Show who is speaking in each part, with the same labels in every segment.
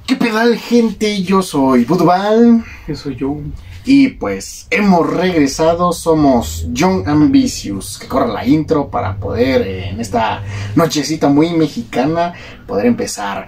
Speaker 1: ¿Qué pedal, gente? Yo soy Budubal.
Speaker 2: Yo soy Joe.
Speaker 1: Y pues hemos regresado, somos Young Ambitious. Que corra la intro para poder, en esta nochecita muy mexicana, poder empezar.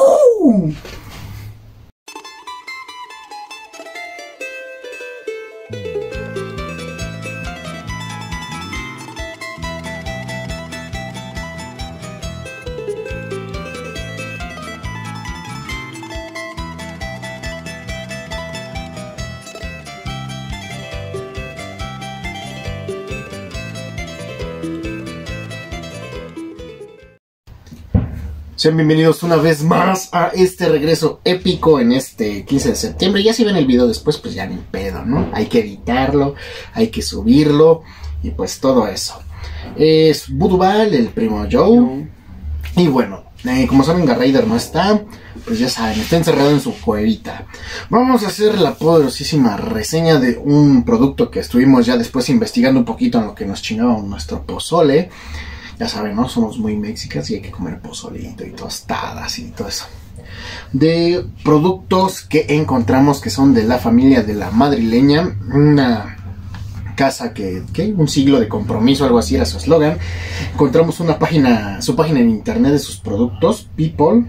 Speaker 1: Sean bienvenidos una vez más a este regreso épico en este 15 de septiembre. Ya si ven el video después, pues ya ni pedo, ¿no? Hay que editarlo, hay que subirlo y pues todo eso. Es Budubal, el primo Joe. Y bueno, como saben, Garraider no está, pues ya saben, está encerrado en su cuevita. Vamos a hacer la poderosísima reseña de un producto que estuvimos ya después investigando un poquito en lo que nos chingaba nuestro pozole. Ya saben, ¿no? Somos muy mexicanos y hay que comer pozolito y tostadas y todo eso. De productos que encontramos que son de la familia de la madrileña. Una casa que un siglo de compromiso, algo así era su eslogan. Encontramos una página, su página en internet de sus productos, People.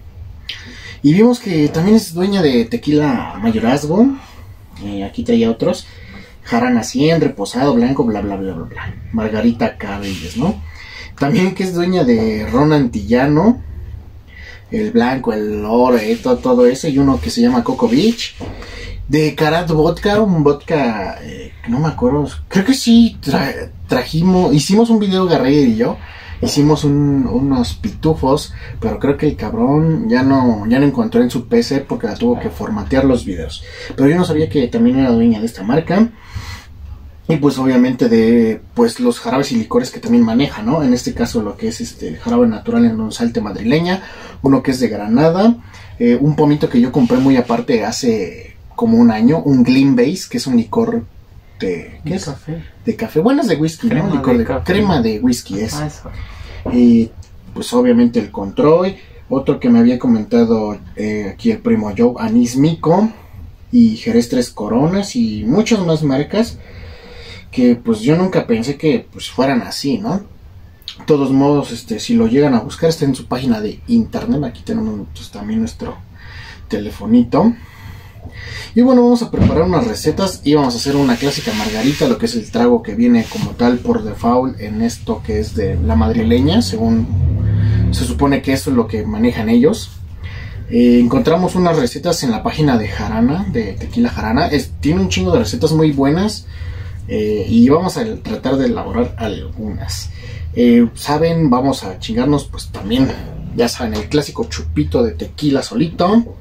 Speaker 1: Y vimos que también es dueña de tequila Mayorazgo. Aquí traía otros. Jarana 100, reposado, blanco, bla, bla, bla, bla, bla. Margarita Cabellos, ¿no? También que es dueña de ron antillano, el blanco, el oro, todo eso, y uno que se llama Coco Beach, de Karat Vodka, un vodka, no me acuerdo, creo que sí, hicimos un video Garraider y yo, hicimos unos pitufos, pero creo que el cabrón ya no encontró en su PC porque la tuvo que formatear los videos, pero yo no sabía que también era dueña de esta marca. Y pues obviamente de pues los jarabes y licores que también maneja, ¿no? En este caso lo que es jarabe natural en un salte madrileña, uno que es de Granada, un pomito que yo compré muy aparte hace como un año, un Glen Base, que es un licor de ¿qué es?
Speaker 2: Café.
Speaker 1: De café, bueno, es de whisky,
Speaker 2: Crema,
Speaker 1: ¿no? Licor de
Speaker 2: café.
Speaker 1: Crema de whisky es.
Speaker 2: Eso.
Speaker 1: Y pues obviamente el Controy, otro que me había comentado aquí el primo Joe, Anís Mico y Jerez Tres Coronas y muchas más marcas que pues yo nunca pensé que pues fueran así, ¿no? De todos modos, si lo llegan a buscar, está en su página de internet. Aquí tenemos pues, también nuestro telefonito. Y bueno, vamos a preparar unas recetas y vamos a hacer una clásica margarita, lo que es el trago que viene como tal por default en esto que es de la madrileña, según se supone que eso es lo que manejan ellos. Encontramos unas recetas en la página de Jarana, de Tequila Jarana. Tiene un chingo de recetas muy buenas. Y vamos a tratar de elaborar algunas. Saben, vamos a chingarnos pues también, ya saben, el clásico chupito de tequila solito.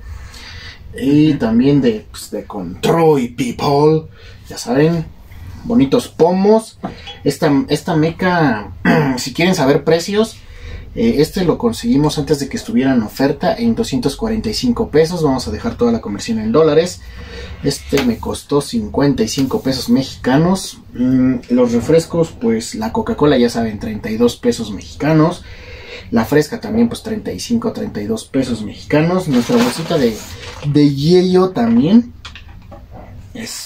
Speaker 1: Y también de Controy People. Ya saben, bonitos pomos. Esta meca, si quieren saber precios, lo conseguimos antes de que estuviera en oferta en 245 pesos. Vamos a dejar toda la conversión en dólares. Me costó 55 pesos mexicanos. Los refrescos, pues la Coca-Cola ya saben, 32 pesos mexicanos. La fresca también, pues 35, 32 pesos mexicanos. Nuestra bolsita de hielo también es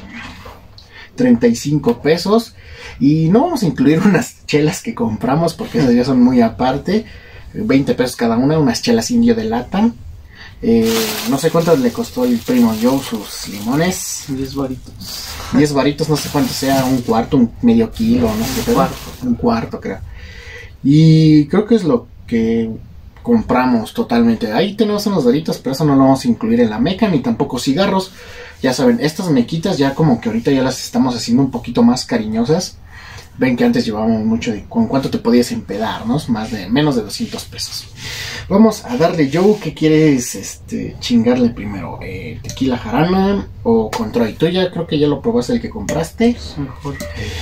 Speaker 1: 35 pesos. Y no vamos a incluir unas chelas que compramos porque esas ya son muy aparte. 20 pesos cada una, unas chelas indio de lata. No sé cuánto le costó el primo Joe sus limones.
Speaker 2: 10 varitos.
Speaker 1: 10 varitos, no sé cuánto sea, un cuarto, un medio kilo, no sé qué. Un cuarto, creo. Y creo que es lo que compramos totalmente. Ahí tenemos unos varitos, pero eso no lo vamos a incluir en la meca, ni tampoco cigarros. Ya saben, estas mequitas ya como que ahorita ya las estamos haciendo un poquito más cariñosas. Ven que antes llevábamos mucho de con cuánto te podías empedar, ¿no? Menos de 200 pesos. Vamos a darle, Joe, ¿qué quieres chingarle primero? ¿Tequila Jarana o Controy? Tú ya creo que ya lo probaste el que compraste.
Speaker 2: Es mejor.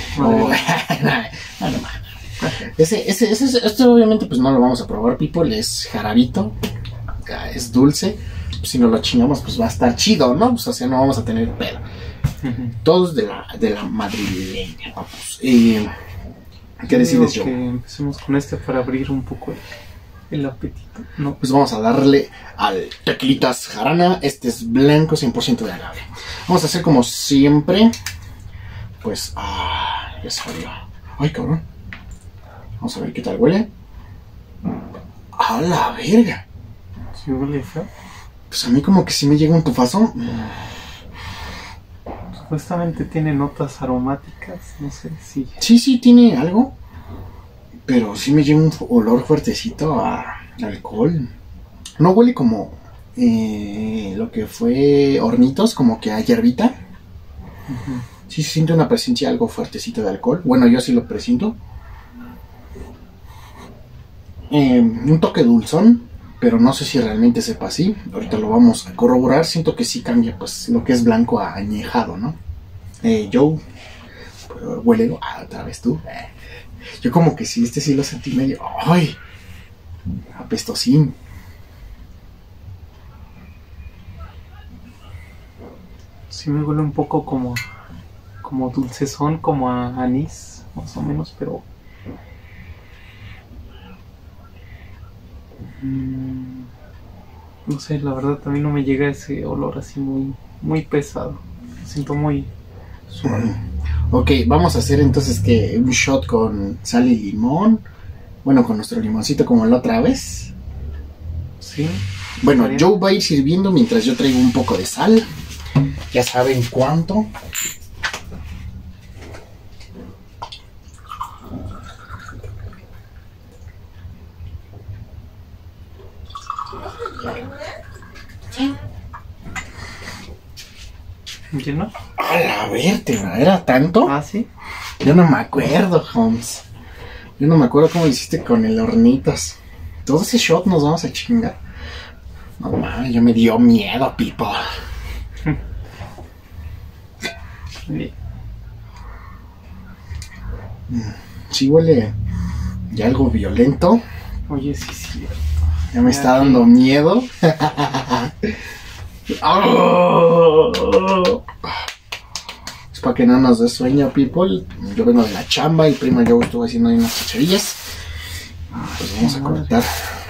Speaker 1: Este obviamente pues no lo vamos a probar, people. Es jarabito, es dulce. Pues, si no lo chingamos pues va a estar chido, ¿no? Pues, o sea, no vamos a tener pedo. Todos de la madrileña, vamos. ¿Qué decides, Joe?
Speaker 2: Que empecemos con para abrir un poco El apetito. No.
Speaker 1: Pues vamos a darle al Tequilitas Jarana. Este es blanco 100% de agave. Vamos a hacer como siempre. Pues, ya salió. Ay, cabrón. Vamos a ver qué tal huele. ¡A la verga!
Speaker 2: ¿Sí huele feo?
Speaker 1: Pues a mí como que sí me llega un tufazo.
Speaker 2: Supuestamente tiene notas aromáticas. No sé si...
Speaker 1: Sí, tiene algo. Pero sí me llega un olor fuertecito a alcohol. No huele como lo que fue Hornitos, como que a hierbita.
Speaker 2: Uh-huh.
Speaker 1: Sí se siente una presencia algo fuertecita de alcohol. Bueno, yo sí lo presiento. Un toque dulzón, pero no sé si realmente sepa así. Ahorita lo vamos a corroborar. Siento que sí cambia pues lo que es blanco a añejado, ¿no? Joe, pues, huele otra vez tú. Yo como que sí, sí lo sentí medio... ¡Ay! Apestosín.
Speaker 2: Sí me huele un poco como dulcezón, como a anís, más o menos, pero... no sé, la verdad también no me llega ese olor así muy pesado. Lo siento muy suave.
Speaker 1: Ok, vamos a hacer entonces que un shot con sal y limón. Bueno, con nuestro limoncito como la otra vez.
Speaker 2: Sí.
Speaker 1: Bueno, Joe va a ir sirviendo mientras yo traigo un poco de sal. Ya saben cuánto.
Speaker 2: ¿Lleno?
Speaker 1: A la vértebra, ¿era tanto?
Speaker 2: Ah, sí.
Speaker 1: Yo no me acuerdo, Holmes. Yo no me acuerdo cómo hiciste con el Hornitos. Todo ese shot nos vamos a chingar. No mames, yo me dio miedo, people.
Speaker 2: Bien.
Speaker 1: Sí huele ya algo violento.
Speaker 2: Oye, sí, sí.
Speaker 1: Ya me está dando miedo. Es para que no nos dé sueño, people. Yo vengo de la chamba y prima yo estuve haciendo ahí unas chacherillas. Pues vamos a conectar.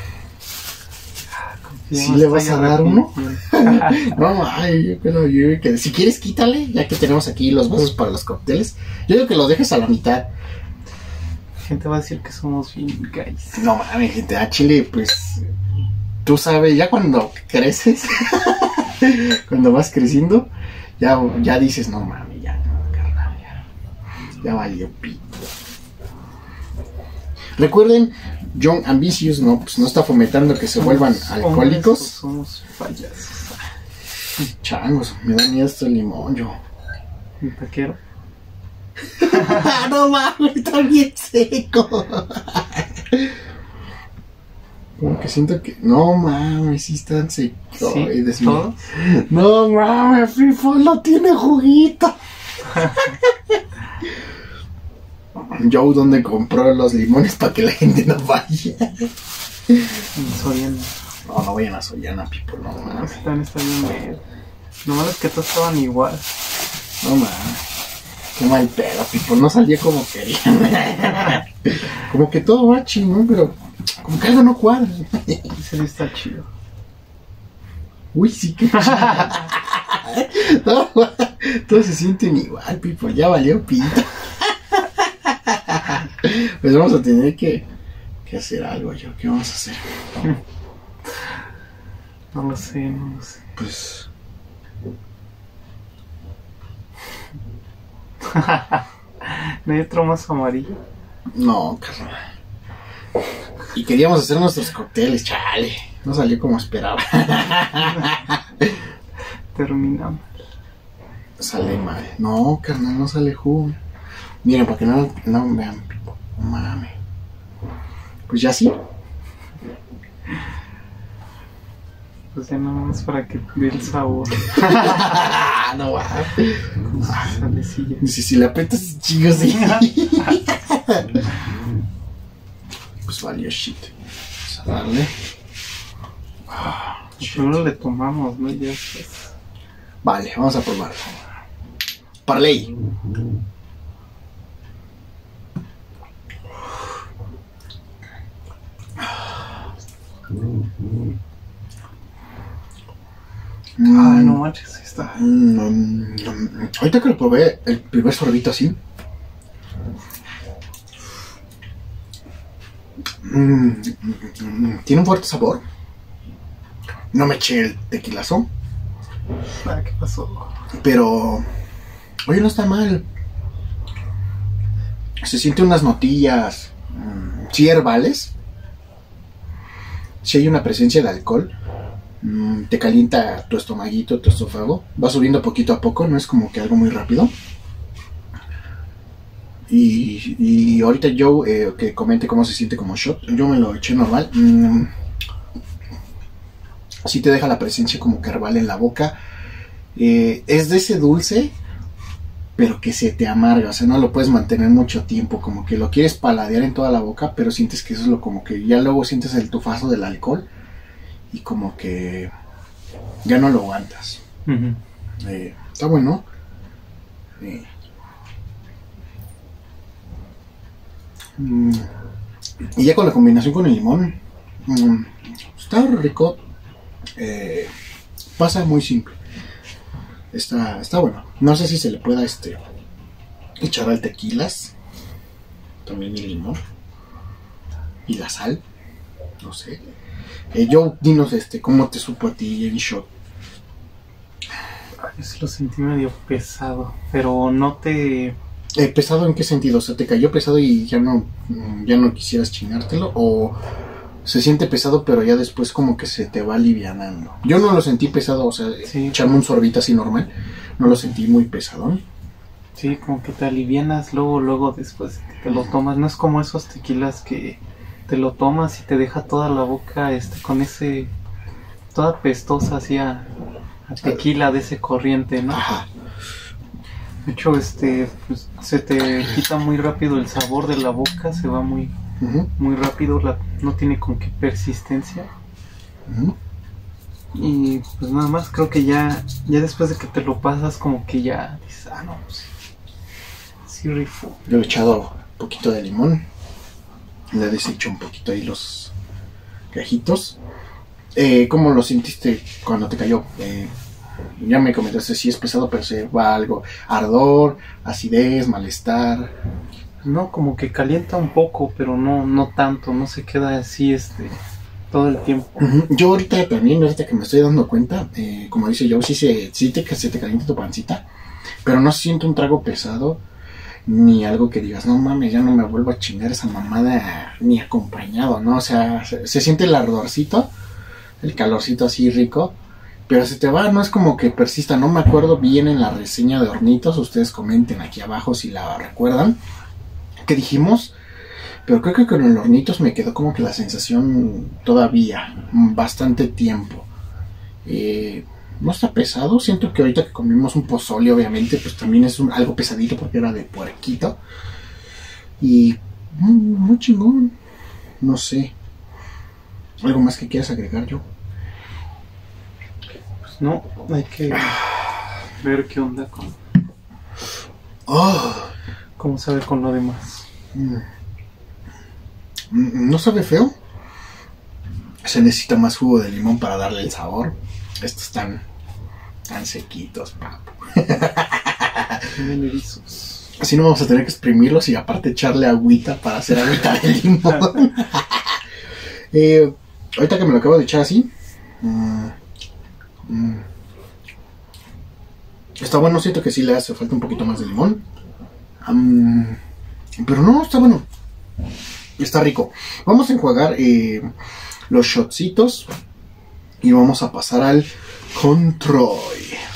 Speaker 1: ¿Sí le vas a dar uno? No, ay, yo que si quieres quítale, ya que tenemos aquí los vasos para los cócteles. Yo digo que los dejes a la mitad.
Speaker 2: La gente va a decir que somos bien guys.
Speaker 1: No mames, gente, a Chile, pues tú sabes, ya cuando creces, cuando vas creciendo, ya dices, no mames, ya, no, carnal, ya valió pito. Recuerden, John Ambitious no está fomentando que se vuelvan alcohólicos.
Speaker 2: Somos payasos.
Speaker 1: Changos, me da miedo este limón, yo.
Speaker 2: ¿Un taquero?
Speaker 1: No mames, está bien seco. Como que siento que... No mames, sí están secos.
Speaker 2: ¿Sí? ¿Todos?
Speaker 1: No mames, Fifo no tiene juguito. Joe, ¿dónde compró los limones para que la gente no vaya?
Speaker 2: En Soriana.
Speaker 1: No vayan a Soriana, Pipo, no mames.
Speaker 2: Está bien medio. Lo malo es que todos estaban igual.
Speaker 1: No mames. Qué mal pedo, Pipo, no salió como quería. Como que todo va chingón, pero como que algo no cuadra.
Speaker 2: Ese está chido.
Speaker 1: Uy, sí que no, todos se sienten igual, Pipo, ya valió pito. Pues vamos a tener que hacer algo, yo. ¿Qué vamos a hacer?
Speaker 2: No lo sé.
Speaker 1: Pues...
Speaker 2: ¿No hay otro más amarillo?
Speaker 1: No, carnal. Y queríamos hacer nuestros cócteles, chale. No salió como esperaba.
Speaker 2: Terminamos.
Speaker 1: Sale mal. No, carnal, no sale jugo. Miren, para que no vean, Pipo. No mames. Pues ya sí.
Speaker 2: Pues ya nada más para que dé el sabor.
Speaker 1: No va.
Speaker 2: Con su salecilla.
Speaker 1: Si le aprietas chicos, sí. Pues valió shit. Vamos a darle.
Speaker 2: Primero le tomamos, ¿no? Ya pues.
Speaker 1: Vale, vamos a probarlo. Parley.
Speaker 2: Ah, no manches, ahí está.
Speaker 1: Ahorita que lo probé, el primer sorbito así. Tiene un fuerte sabor. No me eché el tequilazo.
Speaker 2: Ah, ¿qué pasó?
Speaker 1: Pero, oye, no está mal. Se sienten unas notillas, sí, herbales. Sí hay una presencia de alcohol. Te calienta tu estomaguito, tu esófago. Va subiendo poquito a poco, no es como que algo muy rápido. Y ahorita yo, que comente cómo se siente como shot, yo me lo eché normal. Sí te deja la presencia como que herbal en la boca. Es de ese dulce, pero que se te amarga, o sea, no lo puedes mantener mucho tiempo, como que lo quieres paladear en toda la boca, pero sientes que eso es lo como que ya luego sientes el tufazo del alcohol y como que ya no lo aguantas. Está bueno. Y ya con la combinación con el limón, está rico. Pasa muy simple. Está bueno. No sé si se le pueda echar al tequilas también el limón y la sal. No sé. Yo, dinos cómo te supo a ti el shot.
Speaker 2: Yo sí lo sentí medio pesado, pero no te...
Speaker 1: ¿Pesado en qué sentido? O sea, ¿te cayó pesado y ya no quisieras chingártelo? ¿O se siente pesado pero ya después como que se te va alivianando? Yo no lo sentí pesado, o sea,
Speaker 2: sí,
Speaker 1: echarme un sorbito así normal, no lo sentí muy pesado.
Speaker 2: Sí, como que te alivianas luego después de que te lo tomas. No es como esos tequilas que te lo tomas y te deja toda la boca con ese... toda pestosa así a tequila de ese corriente, ¿no?
Speaker 1: Ajá.
Speaker 2: De hecho, pues, se te quita muy rápido el sabor de la boca, se va muy rápido, no tiene como que persistencia. Y pues nada más, creo que ya después de que te lo pasas, como que ya dices, no, pues sí rifó.
Speaker 1: Yo le he echado un poquito de limón, le he deshecho un poquito ahí los gajitos. ¿Cómo lo sentiste cuando te cayó? Ya me comentaste si es pesado, pero se va algo, ardor, acidez, malestar.
Speaker 2: No, como que calienta un poco, pero no tanto, no se queda así todo el tiempo.
Speaker 1: Yo ahorita también, ahorita que me estoy dando cuenta, como dice Joe, se te calienta tu pancita, pero no siento un trago pesado, ni algo que digas, no mames, ya no me vuelvo a chingar esa mamada ni acompañado, ¿no? O sea, se siente el ardorcito, el calorcito así rico, pero se te va, no es como que persista. No me acuerdo bien en la reseña de Hornitos, ustedes comenten aquí abajo si la recuerdan, ¿qué dijimos? Pero creo que con el Hornitos me quedó como que la sensación todavía, bastante tiempo. No está pesado, siento que ahorita que comimos un pozole, obviamente, pues también es algo pesadito porque era de puerquito. Y muy chingón, no sé. ¿Algo más que quieras agregar, yo?
Speaker 2: No, hay que ver qué onda con... ¿Cómo sabe con lo demás?
Speaker 1: No sabe feo. Se necesita más jugo de limón para darle el sabor. Estos están tan sequitos, papu. Así no vamos a tener que exprimirlos y aparte echarle agüita para hacer agüita de limón. Ahorita que me lo acabo de echar así, está bueno, siento que sí le hace falta un poquito más de limón. Pero no, está bueno. Está rico. Vamos a enjuagar los shotcitos y vamos a pasar al control.